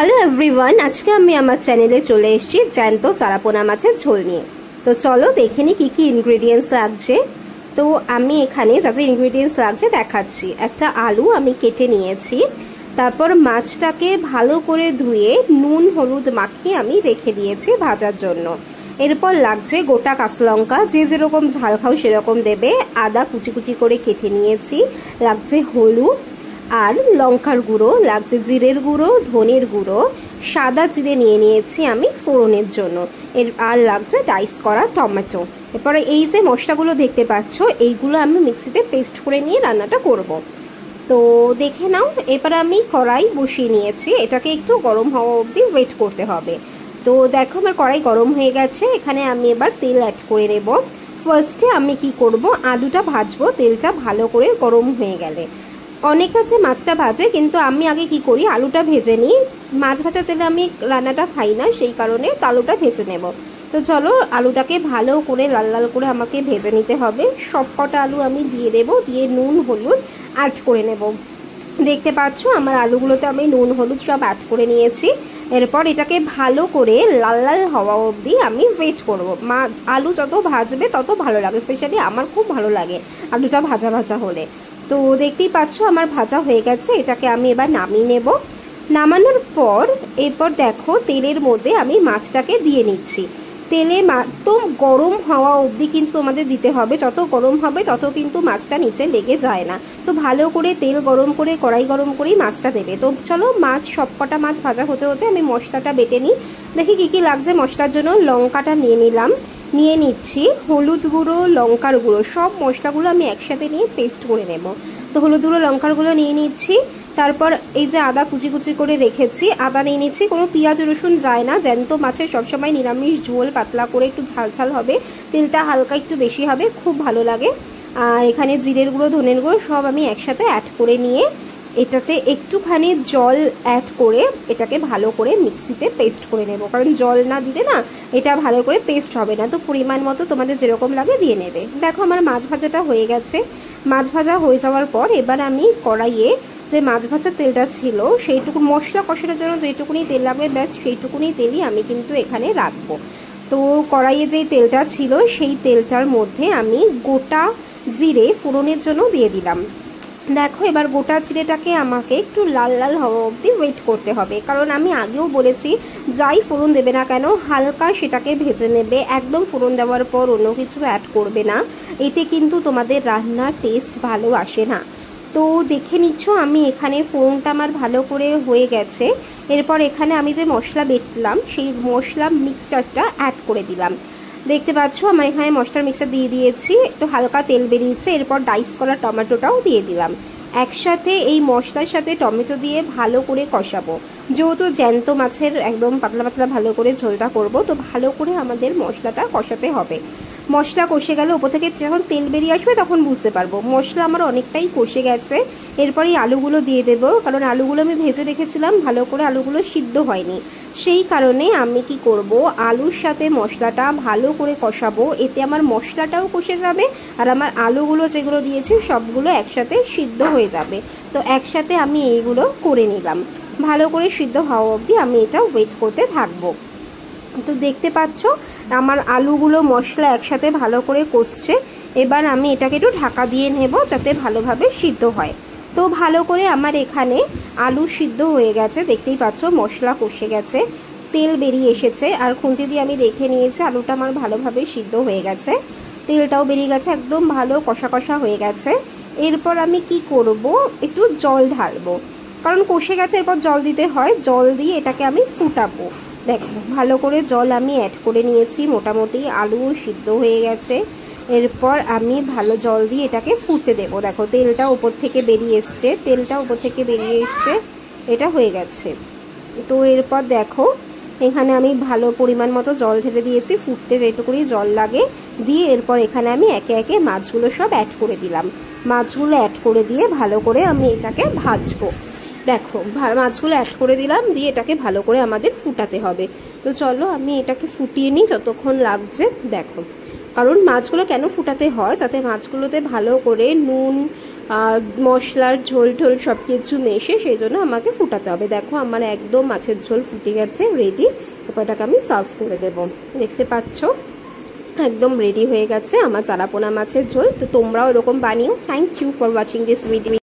Hello everyone, আজকে আমি আমার চ্যানেলে চলে এসেছি জ্যান্ত চারাপোনা মাছের ঝোল নিয়ে। তো চলো দেখে নিই কী কী ইনগ্রেডিয়েন্টস লাগছে। তো আমি এখানে যা যা ইনগ্রেডিয়েন্টস লাগছে দেখাচ্ছি। একটা আলু আমি কেটে নিয়েছি, তারপর মাছটাকে ভালো করে ধুয়ে নুন হলুদ মাখিয়ে আমি রেখে দিয়েছি ভাজার জন্য। এরপর লাগছে গোটা কাঁচা লঙ্কা, যে যেরকম ঝাল খাও সেরকম দেবে। আদা কুচি কুচি করে কেটে নিয়েছি। লাগছে হলুদ আর লঙ্কার গুঁড়ো, লাগছে জিরের গুঁড়ো, ধনের গুঁড়ো, সাদা জিরে নিয়ে নিয়েছি আমি ফোড়নের জন্য। আর লাগছে ডাইস করা টমেটো। এরপরে এই যে মশলাগুলো দেখতে পাচ্ছ, এইগুলো আমি মিক্সিতে পেস্ট করে নিয়ে রান্নাটা করব। তো দেখে নাও। এবার আমি কড়াই বসিয়ে নিয়েছি, এটাকে একটু গরম হওয়া অবধি ওয়েট করতে হবে। তো দেখো আমার কড়াই গরম হয়ে গেছে, এখানে আমি এবার তেল অ্যাড করে নেব। ফার্স্টে আমি কি করব, আলুটা ভাজবো তেলটা ভালো করে গরম হয়ে গেলে। অনেক আছে মাছটা ভাজে, কিন্তু আমি আগে কি করি, আলুটা ভেজে নিই। মাছ ভাজা তেলে আমি রান্নাটা খাই না, সেই কারণে আলুটা ভেজে নেব। তো চলো আলুটাকে ভালো করে লাল লাল করে আমাকে ভেজে নিতে হবে। সব কটা আলু আমি দিয়ে দেবো, দিয়ে নুন হলুদ অ্যাড করে নেব। দেখতে পাচ্ছ আমার আলুগুলোতে আমি নুন হলুদ সব অ্যাড করে নিয়েছি। এরপর এটাকে ভালো করে লাল লাল হওয়া অবধি আমি ওয়েট করব। আলু যত ভাজবে তত ভালো লাগে, স্পেশালি আমার খুব ভালো লাগে আলুটা ভাজা ভাজা হলে। তো দেখতেই পাচ্ছ আমার ভাজা হয়ে গেছে, এটাকে আমি এবার নামিয়ে নেব। নামানোর পর এরপর দেখো তেলের মধ্যে আমি মাছটাকে দিয়ে নিচ্ছি। তেলে একদম গরম হওয়া অবধি কিন্তু তোমাদের দিতে হবে, যত গরম হবে তত কিন্তু মাছটা নিচে লেগে যায় না। তো ভালো করে তেল গরম করে কড়াই গরম করেই মাছটা দেবে। তো চলো মাছ সবকটা মাছ ভাজা হতে হতে আমি মশলাটা বেটে নিই। দেখি কী কী লাগছে মশলার জন্য। লঙ্কাটা নিয়ে নিলাম, নিয়ে নিচ্ছি হলুদ গুঁড়ো, লঙ্কার গুঁড়ো, সব মশলাগুলো আমি একসাথে নিয়ে পেস্ট করে নেব। তো হলুদ গুঁড়ো লঙ্কার গুঁড়ো নিয়ে নিচ্ছি। তারপর এই যে আদা কুচি কুচি করে রেখেছি, আদা নিয়ে নিচ্ছি। কোনো পেঁয়াজ রসুন যায় না, জ্যান্ত মাছের সবসময় নিরামিষ ঝোল পাতলা করে একটু ঝাল ঝাল হবে, তেলটা হালকা একটু বেশি হবে, খুব ভালো লাগে। আর এখানে জিরের গুঁড়ো ধনের গুঁড়ো সব আমি একসাথে অ্যাড করে নিয়ে এটাতে একটুখানি জল অ্যাড করে এটাকে ভালো করে মিক্সিতে পেস্ট করে নেব, কারণ জল না দিলে না এটা ভালো করে পেস্ট হবে না। তো পরিমাণ মতো তোমাদের যেরকম লাগে দিয়ে নেবে। দেখো আমার মাছ ভাজাটা হয়ে গেছে। মাছ ভাজা হয়ে যাওয়ার পর এবার আমি কড়াইয়ে যে মাছ ভাজার তেলটা ছিল সেইটুকু মশলা কষানোর জন্য যেটুকুনি তেল লাগবে ব্যাস সেইটুকুনি তেলই আমি কিন্তু এখানে রাখবো। তো কড়াইয়ে যেই তেলটা ছিল সেই তেলটার মধ্যে আমি গোটা জিরে ফোড়নের জন্য দিয়ে দিলাম। দেখো এবার গোটা জিরেটাকে আমাকে একটু লাল লাল হওয়া অবধি ওয়েট করতে হবে, কারণ আমি আগেও বলেছি যাই ফোড়ন দেবে না কেন হালকা সেটাকে ভেজে নেবে, একদম ফোড়ন দেওয়ার পর অন্য কিছু অ্যাড করবে না, এতে কিন্তু তোমাদের রান্নার টেস্ট ভালো আসে না। তো দেখে নিচ্ছ আমি এখানে ফোড়নটা আমার ভালো করে হয়ে গেছে। এরপর এখানে আমি যে মশলা বেটলাম সেই মশলা মিক্সচারটা অ্যাড করে দিলাম। দেখতে পাচ্ছ আমার এখানে মশলার মিক্সচার দিয়ে দিয়েছি, একটু হালকা তেল বেরিয়েছে। এরপর ডাইস করা টমেটোটাও দিয়ে দিলাম। একসাথে এই মশলার সাথে টমেটো দিয়ে ভালো করে কষাবো। যেহেতু জ্যান্ত মাছের একদম পাতলা পাতলা ভালো করে ঝোলটা করব, তো ভালো করে আমাদের মশলাটা কষাতে হবে। মশলা কষে গেলে ওপর থেকে যখন তেল বেরিয়ে আসবে তখন বুঝতে পারবো মশলা আমার অনেকটাই কষে গেছে। এরপরে আলুগুলো দিয়ে দেবো, কারণ আলুগুলো আমি ভেজে রেখেছিলাম, ভালো করে আলুগুলো সিদ্ধ হয়নি, সেই কারণে আমি কি করব, আলুর সাথে মশলাটা ভালো করে কষাবো। এতে আমার মশলাটাও কষে যাবে আর আমার আলুগুলো যেগুলো দিয়েছি সবগুলো একসাথে সিদ্ধ হয়ে যাবে। তো একসাথে আমি এইগুলো করে নিলাম। ভালো করে সিদ্ধ হওয়া অবধি আমি এটা ওয়েট করতে থাকবো। তো দেখতে পাচ্ছ আমার আলুগুলো মশলা একসাথে ভালো করে কষছে। এবার আমি এটাকে একটু ঢাকা দিয়ে নেব যাতে ভালোভাবে সিদ্ধ হয়। তো ভালো করে আমার এখানে আলু সিদ্ধ হয়ে গেছে, দেখতেই পাচ্ছ মশলা কষে গেছে, তেল বেরিয়ে এসেছে। আর খুন্তি দিয়ে আমি দেখে নিয়েছি আলুটা আমার ভালোভাবে সিদ্ধ হয়ে গেছে, তেলটাও বেরিয়ে গেছে, একদম ভালো কষা কষা হয়ে গেছে। এরপর আমি কি করব, একটু জল ঢালবো, কারণ কষে গেছে, এরপর জল দিতে হয়। জল দিয়ে এটাকে আমি ফুটাবো। দেখো ভালো করে জল আমি অ্যাড করে নিয়েছি, মোটামুটি আলু সিদ্ধ হয়ে গেছে। এরপর আমি ভালো জল দিয়ে এটাকে ফুটতে দেবো। দেখো তেলটা উপর থেকে বেরিয়ে এসছে, তেলটা উপর থেকে বেরিয়ে এসছে, এটা হয়ে গেছে। তো এরপর দেখো এখানে আমি ভালো পরিমাণ মতো জল ঢেলে দিয়েছি, ফুটতে যেটুকুনি জল লাগে দিয়ে এরপর এখানে আমি একে একে মাছগুলো সব অ্যাড করে দিলাম। মাছগুলো অ্যাড করে দিয়ে ভালো করে আমি এটাকে ভাজবো। দেখো মাছগুলো অ্যাড করে দিলাম, দিয়ে এটাকে ভালো করে আমাদের ফুটাতে হবে। তো চলো আমি এটাকে ফুটিয়ে নিই যতক্ষণ লাগছে। দেখো কারণ মাছগুলো কেন ফুটাতে হয়, যাতে মাছগুলোতে ভালো করে নুন মশলার ঝোল ঢোল সব কিছু মেশে, সেই জন্য আমাকে ফুটাতে হবে। দেখো আমার একদম মাছের ঝোল ফুটে গেছে, রেডি। এটাকে আমি সার্ভ করে দেব। দেখতে পাচ্ছ একদম রেডি হয়ে গেছে আমার চারাপোনা মাছের ঝোল। তো তোমরাও এরকম বানিও। Thank you for watching this video.